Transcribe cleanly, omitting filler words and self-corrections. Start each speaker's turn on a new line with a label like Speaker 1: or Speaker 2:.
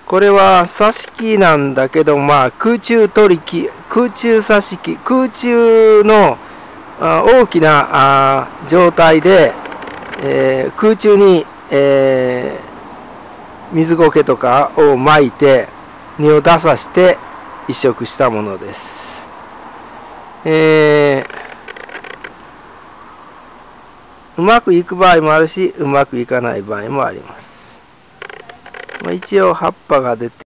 Speaker 1: これは挿し木なんだけど、まあ、空中取り木、空中挿し木、空中の大きな状態で、空中に、水苔とかを撒いて、根を出さして移植したものです。うまくいく場合もあるし、うまくいかない場合もあります。一応葉っぱが出て